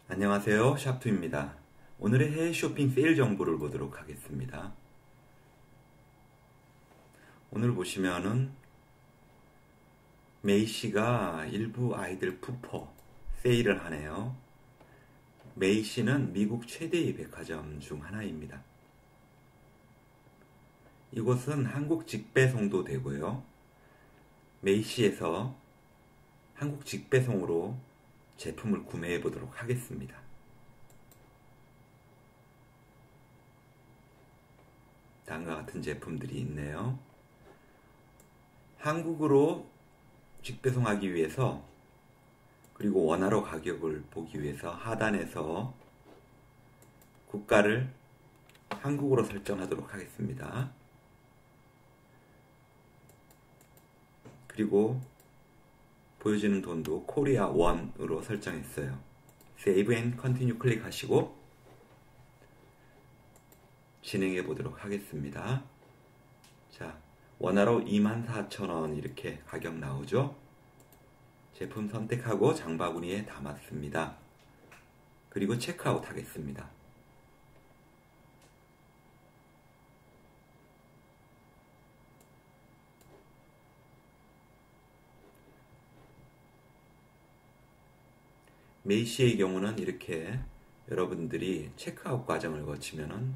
안녕하세요. 샵투입니다. 오늘의 해외 쇼핑 세일 정보를 보도록 하겠습니다. 오늘 보시면은 메이시가 일부 아이들 푸퍼 세일을 하네요. 메이시는 미국 최대의 백화점 중 하나입니다. 이곳은 한국 직배송도 되고요. 메이시에서 한국 직배송으로 제품을 구매해 보도록 하겠습니다. 다음과 같은 제품들이 있네요. 한국으로 직배송하기 위해서 그리고 원화로 가격을 보기 위해서 하단에서 국가를 한국으로 설정하도록 하겠습니다. 그리고 보여지는 돈도 코리아 원으로 설정했어요. Save and Continue 클릭하시고 진행해 보도록 하겠습니다. 자, 원화로 24,000원 이렇게 가격 나오죠? 제품 선택하고 장바구니에 담았습니다. 그리고 체크아웃 하겠습니다. 메이시의 경우는 이렇게 여러분들이 체크아웃 과정을 거치면은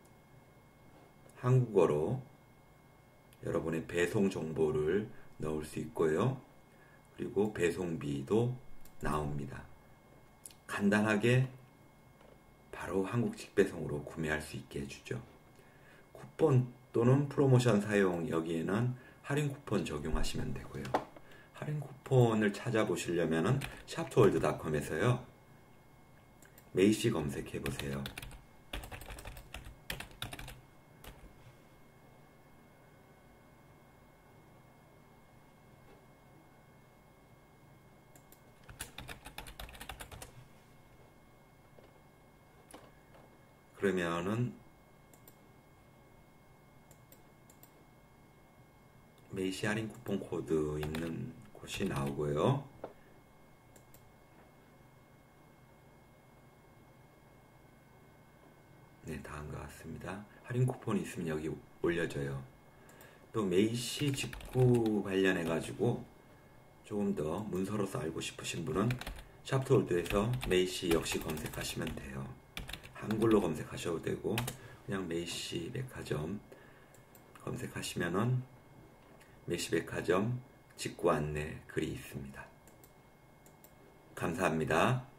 한국어로 여러분의 배송 정보를 넣을 수 있고요. 그리고 배송비도 나옵니다. 간단하게 바로 한국 직배송으로 구매할 수 있게 해주죠. 쿠폰 또는 프로모션 사용, 여기에는 할인 쿠폰 적용하시면 되고요. 할인 쿠폰을 찾아보시려면 샵투월드닷컴에서요. 메이시 검색해 보세요. 그러면은 메이시 할인 쿠폰 코드 있는 곳이 나오고요. 네, 다음과 같습니다. 할인 쿠폰이 있으면 여기 올려줘요. 또 메이시 직구 관련해 가지고 조금 더 문서로서 알고 싶으신 분은 샵투월드에서 메이시 역시 검색하시면 돼요. 한글로 검색하셔도 되고 그냥 메이시 백화점 검색하시면은 메이시 백화점 직구 안내 글이 있습니다. 감사합니다.